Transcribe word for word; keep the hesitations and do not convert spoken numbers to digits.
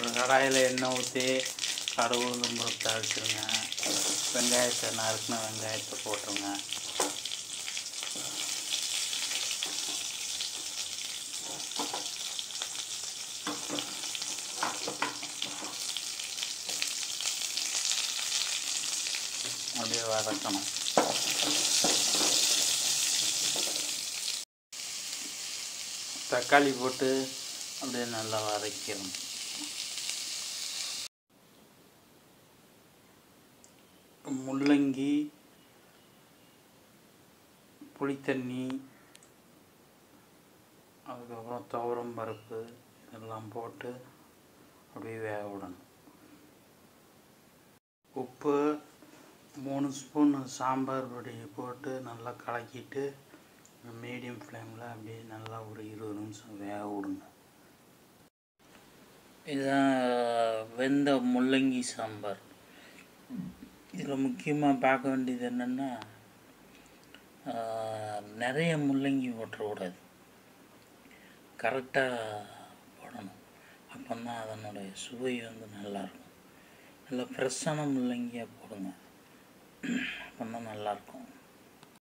ஒரு கடாயில் எண்ணெய் ஊற்றி கடுகு உளுந்தம் பருப்பு தாளிச்சிருங்க. வெங்காயத்தை நறுக்கின வெங்காயத்தை போட்டுருங்க. அப்படியே வதக்கணும். தக்காளி போட்டு அப்படியே நல்லா வதக்கிடணும். முள்ளங்கி, புளித்தண்ணி, அதுக்கப்புறம் துவரம் பருப்பு இதெல்லாம் போட்டு அப்படியே வேக விடணும். உப்பு, மூணு ஸ்பூன் சாம்பார் பொடி போட்டு நல்லா கலக்கிட்டு மீடியம் ஃப்ளேமில் அப்படியே நல்லா ஒரு இருபது நிமிஷம் வேக விடுங்க. இதுதான் வெந்த முள்ளங்கி சாம்பார். இதில் முக்கியமாக பார்க்க வேண்டியது என்னென்னா, நிறைய முள்ளங்கி போட்டக்கூடாது, கரெக்டாக போடணும். அப்போ தான் அதனுடைய சுவை வந்து நல்லாயிருக்கும். நல்லா ஃப்ரெஷ்ஷான முள்ளங்கியாக போடுங்க, அப்போ தான் நல்லாயிருக்கும்.